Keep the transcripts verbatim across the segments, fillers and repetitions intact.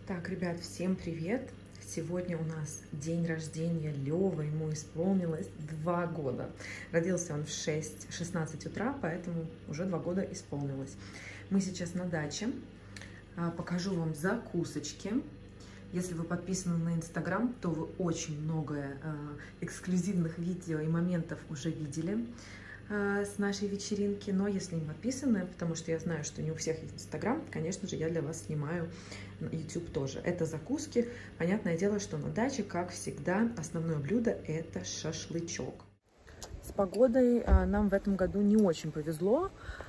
Так, ребят, всем привет! Сегодня у нас день рождения Лёвы, ему исполнилось два года. Родился он в шесть шестнадцать утра, поэтому уже два года исполнилось. Мы сейчас на даче. Покажу вам закусочки. Если вы подписаны на Инстаграм, то вы очень многое эксклюзивных видео и моментов уже видели с нашей вечеринки, но если не подписаны, потому что я знаю, что не у всех есть Инстаграм, конечно же, я для вас снимаю на YouTube тоже. Это закуски. Понятное дело, что на даче, как всегда, основное блюдо — это шашлычок. С погодой нам в этом году не очень повезло,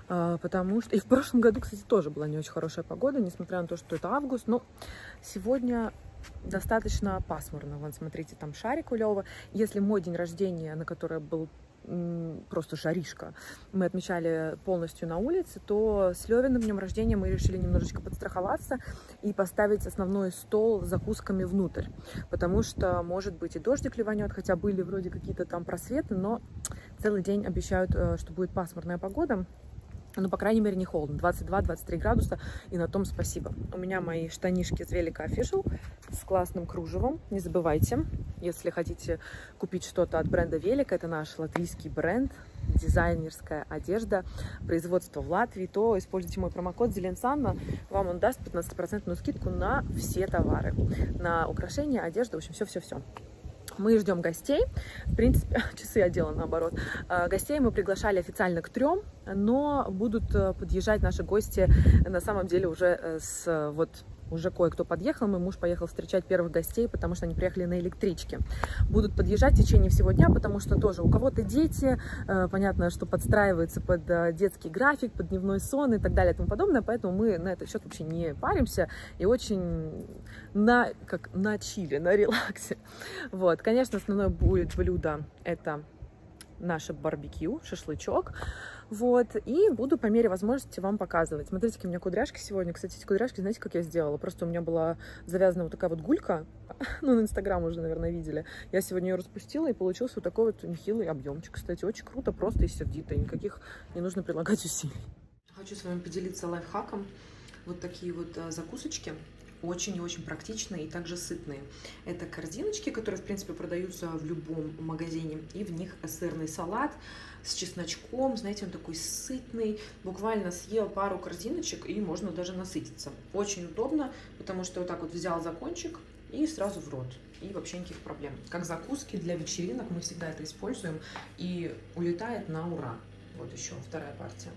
потому что... И в прошлом году, кстати, тоже была не очень хорошая погода, несмотря на то, что это август, но сегодня достаточно пасмурно. Вон, смотрите, там шарик у Лёвы. Если мой день рождения, на который был просто жаришка, мы отмечали полностью на улице, то с Лёвиным днем рождения мы решили немножечко подстраховаться и поставить основной стол с закусками внутрь, потому что, может быть, и дождик ливанет, хотя были вроде какие-то там просветы, но целый день обещают, что будет пасмурная погода. Ну, по крайней мере, не холодно. двадцать два — двадцать три градуса, и на том спасибо. У меня мои штанишки с Велика Official с классным кружевом. Не забывайте, если хотите купить что-то от бренда Велик, это наш латвийский бренд, дизайнерская одежда, производство в Латвии, то используйте мой промокод Зеленсанна, вам он даст пятнадцатипроцентную скидку на все товары, на украшения, одежду, в общем, все-все-все. Мы ждем гостей. В принципе, часы я делала наоборот. Гостей мы приглашали официально к трем, но будут подъезжать наши гости на самом деле уже с вот уже кое-кто подъехал. Мой муж поехал встречать первых гостей, потому что они приехали на электричке. Будут подъезжать в течение всего дня, потому что тоже у кого-то дети, понятно, что подстраивается под детский график, под дневной сон и так далее и тому подобное, поэтому мы на этот счет вообще не паримся и очень на, как, на чили, на релаксе. Вот, конечно, основное будет блюдо — это наше барбекю, шашлычок. Вот, и буду по мере возможности вам показывать. Смотрите, какие у меня кудряшки сегодня. Кстати, эти кудряшки, знаете, как я сделала? Просто у меня была завязана вот такая вот гулька. Ну, на Инстаграм уже, наверное, видели. Я сегодня ее распустила, и получился вот такой вот нехилый объемчик. Кстати, очень круто, просто и сердито. Никаких не нужно прилагать усилий. Хочу с вами поделиться лайфхаком. Вот такие вот закусочки. Очень и очень практичные и также сытные. Это корзиночки, которые, в принципе, продаются в любом магазине. И в них сырный салат с чесночком. Знаете, он такой сытный. Буквально съел пару корзиночек, и можно даже насытиться. Очень удобно, потому что вот так вот взял закончик и сразу в рот. И вообще никаких проблем. Как закуски для вечеринок мы всегда это используем. И улетает на ура. Вот еще вторая партия.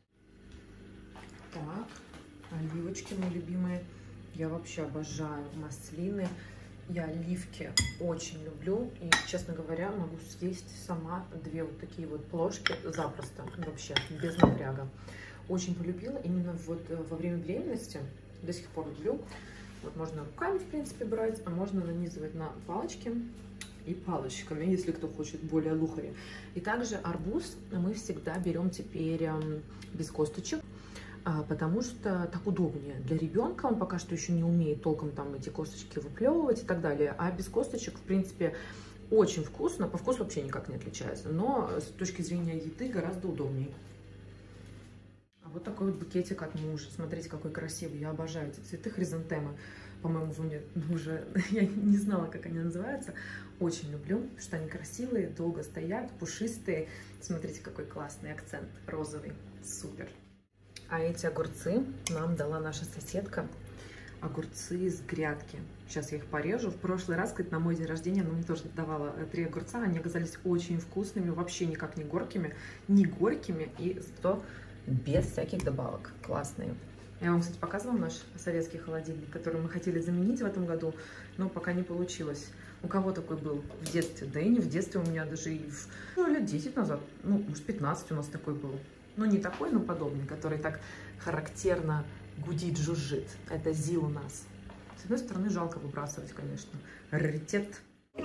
Так, оливочки мои любимые. Я вообще обожаю маслины, я оливки очень люблю, и, честно говоря, могу съесть сама две вот такие вот плошки запросто, вообще, без напряга. Очень полюбила именно вот во время беременности, до сих пор люблю. Вот можно руками, в принципе, брать, а можно нанизывать на палочки и палочками, если кто хочет более лухари. И также арбуз мы всегда берем теперь без косточек, потому что так удобнее для ребенка. Он пока что еще не умеет толком там эти косточки выплевывать и так далее. А без косточек, в принципе, очень вкусно. По вкусу вообще никак не отличается. Но с точки зрения еды гораздо удобнее. А вот такой вот букетик от мужа. Смотрите, какой красивый. Я обожаю эти цветы хризантемы. По-моему, вы мне уже... Я не знала, как они называются. Очень люблю, потому что они красивые, долго стоят, пушистые. Смотрите, какой классный акцент розовый. Супер. А эти огурцы нам дала наша соседка. Огурцы с грядки. Сейчас я их порежу. В прошлый раз, кстати, на мой день рождения она мне тоже давала три огурца. Они оказались очень вкусными, вообще никак не горькими, не горькими, и зато без всяких добавок. Классные. Я вам, кстати, показывала наш советский холодильник, который мы хотели заменить в этом году, но пока не получилось. У кого такой был в детстве? Да и не в детстве, у меня даже и в, ну, лет десять назад, ну, может, пятнадцать у нас такой был. Ну, не такой, но подобный, который так характерно гудит, жужжит. Это ЗИЛ у нас. С одной стороны, жалко выбрасывать, конечно. Раритет.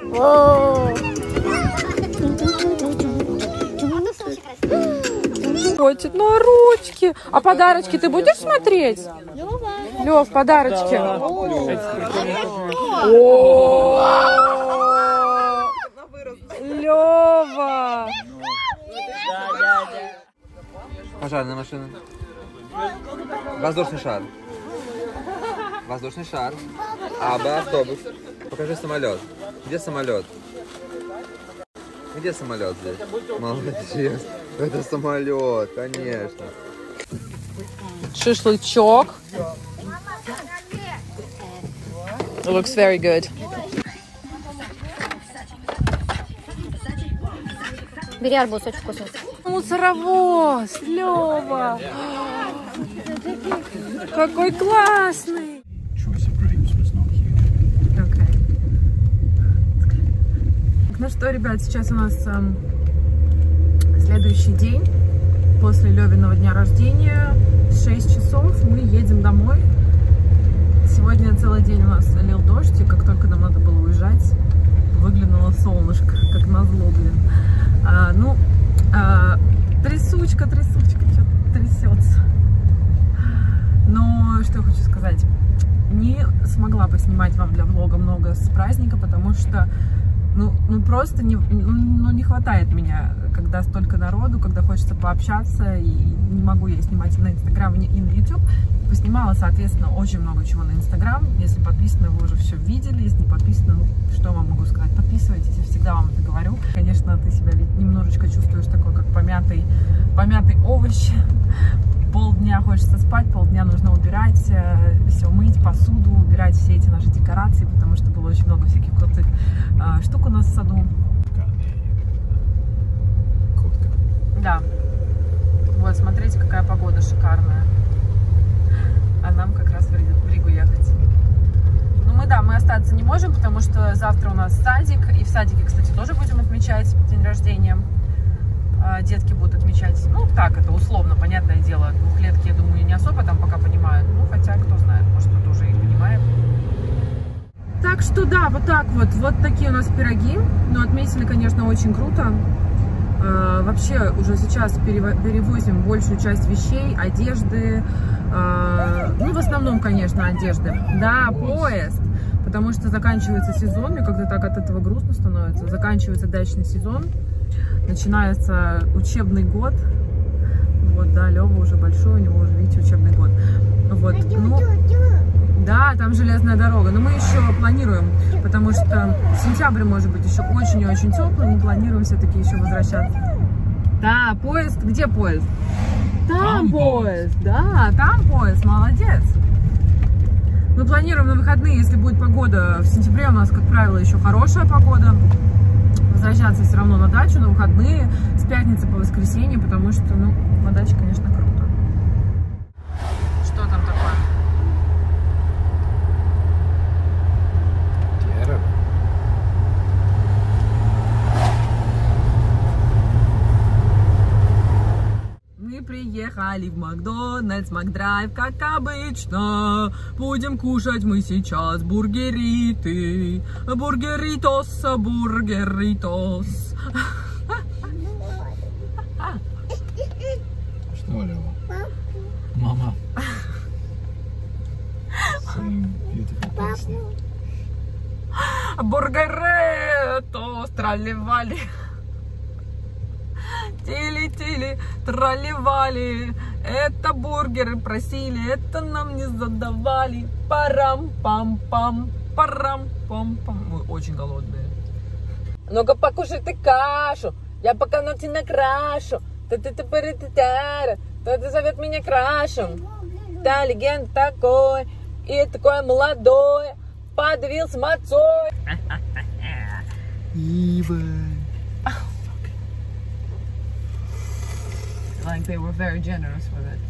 Хочет на ручки. А подарочки ты будешь смотреть? Лёв, подарочки. Лёва. Пожарная машина. Воздушный шар. Воздушный шар. А, Б, автобус. Покажи самолет. Где самолет? Где самолет здесь? Молодец. Это самолет, конечно. Шашлычок. It looks very good. Бери арбуз, очень вкусный. Мусоровоз, Лёва. Какой классный. Okay. Ну что, ребят, сейчас у нас эм, следующий день после Лёвиного дня рождения. шесть часов мы едем домой. Сегодня целый день у нас лил дождь, и как только нам надо было уезжать, выглянуло солнышко, как назло, блин. А, ну, а, трясучка, трясучка, что-то трясется. Но что я хочу сказать, не смогла поснимать вам для влога много с праздника, потому что, ну, ну просто не, ну, не хватает меня, когда столько народу, когда хочется пообщаться, и не могу я снимать и на Инстаграм, и на Ютуб. Поснимала, соответственно, очень много чего на Инстаграм. Если подписаны, вы уже все видели. Если не подписаны, ну, что вам могу сказать? Подписывайтесь, я всегда вам это говорю. Конечно, ты себя немножечко чувствуешь такой, как помятый, помятый овощ. Полдня хочется спать, полдня нужно убирать, все мыть, посуду, убирать все эти наши декорации, потому что было очень много всяких крутых э, штук у нас в саду. Да. Вот, смотрите, какая погода шикарная. А нам как раз в Ригу ехать. Ну мы, да, мы остаться не можем, потому что завтра у нас садик. И в садике, кстати, тоже будем отмечать день рождения. Детки будут отмечать, ну так, это условно, понятное дело. Двухлетки, я думаю, не особо там пока понимают. Ну, хотя, кто знает, может, кто-то уже и понимает. Так что, да, вот так вот. Вот такие у нас пироги. Но отметили, конечно, очень круто. Uh, вообще уже сейчас перевозим большую часть вещей, одежды, uh, ну в основном, конечно, одежды. Да, поезд, потому что заканчивается сезон, и когда так от этого грустно становится, заканчивается дачный сезон, начинается учебный год. Вот, да, Лёва уже большой, у него уже, видите, учебный год. Вот, ну, да, там железная дорога, но мы еще планируем, потому что сентябрь может быть еще очень и очень теплый, мы планируем все-таки еще возвращаться. Да, поезд, где поезд? Там, там поезд, да, там поезд, молодец. Мы планируем на выходные, если будет погода, в сентябре у нас, как правило, еще хорошая погода, возвращаться все равно на дачу на выходные, с пятницы по воскресенье, потому что, ну, на даче, конечно, круто. Что там такое? Приехали в Макдональдс, Макдрайв, как обычно. Будем кушать мы сейчас бургериты. Бургеритос, бургеритос. Что, Лёва? Мама. Бургеритос, тролливали. Тили-тили, тролливали. Это бургеры просили, это нам не задавали. Парам-пам-пам, парам-пам-пам. Мы очень голодные. Ну-ка покушай ты кашу, я пока ногти накрашу. Та-та-та-та-та-та-та. Кто-то зовет меня крашем. Та легенда такой, и такой молодой, подавился мацой. Ива. Like they were very generous with it.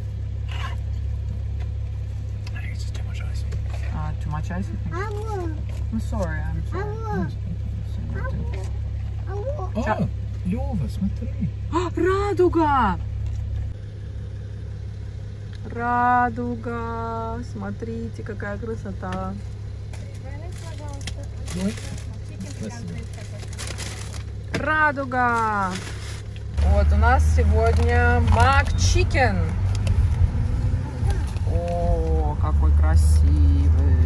I think it's just too much ice. Uh, too much ice? I'm sorry, I'm sorry. О, Лёва, смотри. Радуга! Радуга! Смотрите, какая красота. Радуга! Вот у нас сегодня Мак-чикен. О, какой красивый.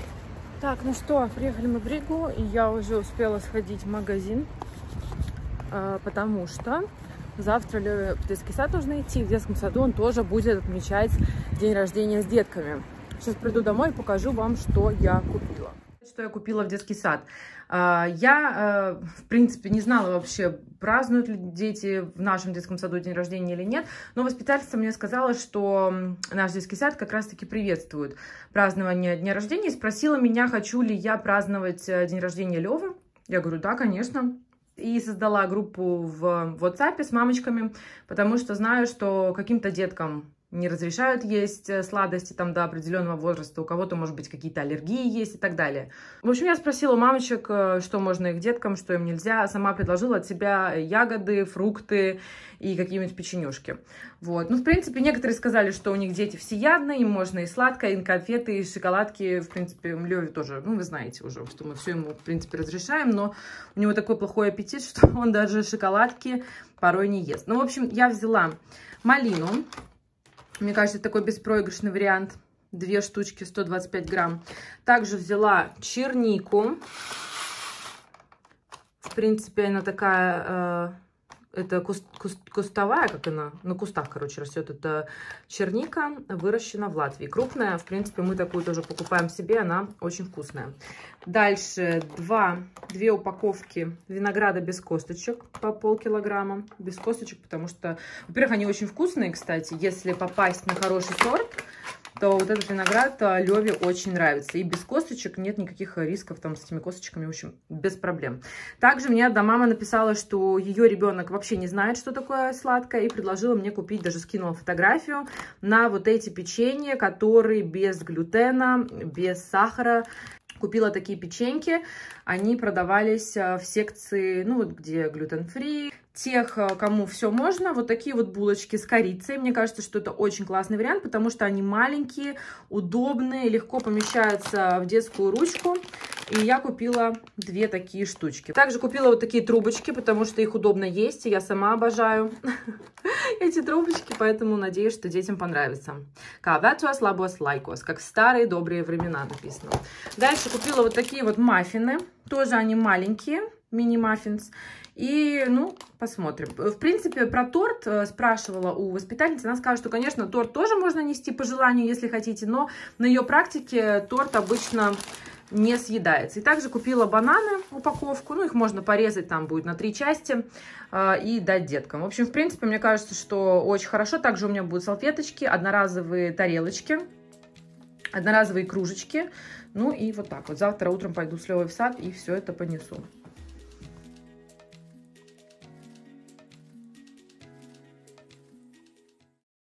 Так, ну что, приехали мы в Ригу, и я уже успела сходить в магазин. потому что завтра Лёве в детский сад нужно идти. В детском саду он тоже будет отмечать день рождения с детками. Сейчас приду домой и покажу вам, что я купила. Что я купила в детский сад. Я, в принципе, не знала вообще, празднуют ли дети в нашем детском саду день рождения или нет, но воспитательница мне сказала, что наш детский сад как раз-таки приветствует празднование дня рождения, и спросила меня, хочу ли я праздновать день рождения Лёвы. Я говорю, да, конечно. И создала группу в WhatsApp с мамочками, потому что знаю, что каким-то деткам не разрешают есть сладости там до определенного возраста, у кого-то, может быть, какие-то аллергии есть и так далее. В общем, я спросила у мамочек, что можно их деткам, что им нельзя. Сама предложила от себя ягоды, фрукты и какие-нибудь печенюшки. Вот. Ну, в принципе, некоторые сказали, что у них дети всеядные, им можно и сладкое, и конфеты, и шоколадки. В принципе, Лёве тоже, ну, вы знаете уже, что мы все ему, в принципе, разрешаем, но у него такой плохой аппетит, что он даже шоколадки порой не ест. Ну, в общем, я взяла малину. Мне кажется, это такой беспроигрышный вариант. Две штучки, сто двадцать пять грамм. Также взяла чернику. В принципе, она такая... Э, это куст, куст, кустовая, как она? На кустах, короче, растет. Это черника, выращена в Латвии. Крупная. В принципе, мы такую тоже покупаем себе. Она очень вкусная. Дальше два, две упаковки винограда без косточек по полкилограмма. Без косточек, потому что, во-первых, они очень вкусные, кстати. Если попасть на хороший сорт, то вот этот виноград Лёве очень нравится. И без косточек нет никаких рисков там с этими косточками, в общем, без проблем. Также мне одна мама написала, что ее ребенок вообще не знает, что такое сладкое, и предложила мне купить, даже скинула фотографию, на вот эти печенья, которые без глютена, без сахара. Купила такие печеньки, они продавались в секции, ну вот где глютен-фри. Тех, кому все можно, вот такие вот булочки с корицей. Мне кажется, что это очень классный вариант, потому что они маленькие, удобные, легко помещаются в детскую ручку. И я купила две такие штучки. Также купила вот такие трубочки, потому что их удобно есть, и я сама обожаю эти трубочки, поэтому надеюсь, что детям понравится. Каватуас лабос лайкос, как в старые добрые времена написано. Дальше купила вот такие вот маффины, тоже они маленькие, мини-маффинс. И, ну, посмотрим. В принципе, про торт спрашивала у воспитательницы. Она сказала, что, конечно, торт тоже можно нести по желанию, если хотите, но на ее практике торт обычно не съедается. И также купила бананы, упаковку. Ну, их можно порезать, там будет на три части э, и дать деткам. В общем, в принципе, мне кажется, что очень хорошо. Также у меня будут салфеточки, одноразовые тарелочки, одноразовые кружечки. Ну, и вот так вот. Завтра утром пойду с Лёвой в сад и все это понесу.